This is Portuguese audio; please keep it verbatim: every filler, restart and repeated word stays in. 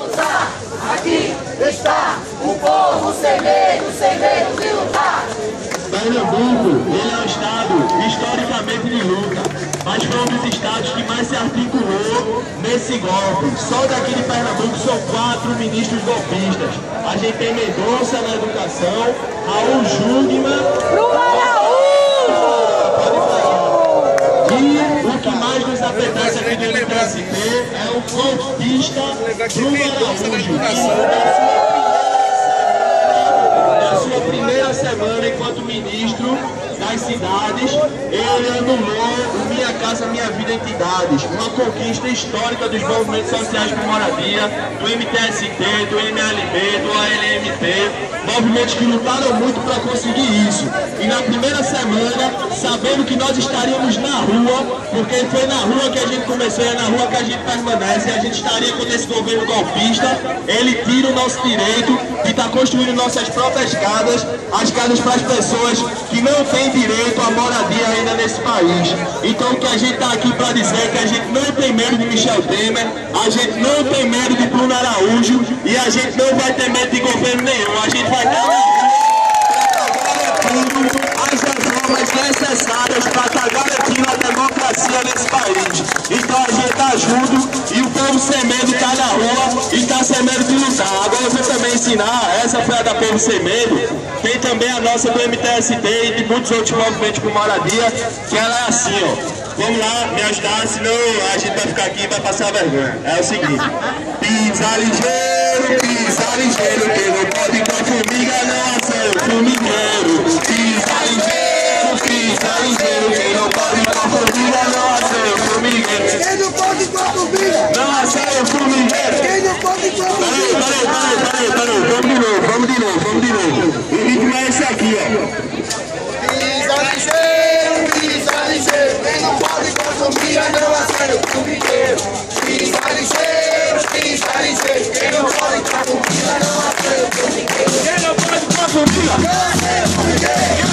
usar. Aqui está o povo sem medo, sem medo de lutar. Pernambuco, ele é um estado historicamente de luta, mas foi um dos estados que mais se articulou nesse golpe. Só daqui de Pernambuco são quatro ministros golpistas. A gente tem Mendonça na educação, Raul Jungmann, e o que mais nos apetece aqui do M T S T é o golpista Bruno Araújo. Na sua primeira semana enquanto ministro das cidades, ele anulou o Minha Casa Minha Vida Entidades, uma conquista histórica dos movimentos sociais por moradia, do M T S T, do M L B, do A L M P, movimentos que lutaram muito para conseguir isso. E na primeira semana, sabendo que nós estaríamos na rua, porque foi na rua que a gente começou, é na rua que a gente permanece, e a gente estaria contra esse governo golpista, ele tira o nosso direito de estar construindo nossas próprias casas, as casas para as pessoas que não têm direito à moradia ainda nesse país. Então o que a gente está aqui para dizer é que a gente não tem medo de Michel Temer, a gente não tem medo de Bruno Araújo e a gente não vai ter medo de governo nenhum. A gente vai estar na rua para garantir as reformas necessárias para estar garantindo a democracia nesse país. Então a gente está junto e o povo sem medo está na rua e está sem medo de lutar. Agora eu vou também ensinar, essa foi a da Povo Sem Medo. Tem também a nossa do M T S T e de muitos outros movimentos por moradia, que ela é assim, ó. Vamos lá, me ajudar, senão a gente vai ficar aqui e vai passar vergonha. É o seguinte: pisa ligeiro, pisa ligeiro, quem não pode com a formiga não assou o formigueiro. Pisa ligeiro, pisa ligeiro, quem não pode com a formiga não assou o formigueiro. Quem não pode com a formiga não assou o formigueiro. Quem não pode com a formiga. Peraí, peraí, peraí, peraí, vamos de novo, vamos de novo, vamos de novo. O ritmo é esse aqui, ó. Pisa ligeiro, pisa ligeiro, quem não pode com a formiga não assou o formigueiro. Pisa ligeiro, pisa ligeiro, quem não pode com a formiga não assou o formigueiro. Quem não pode com a formiga? Não assou o formigueiro.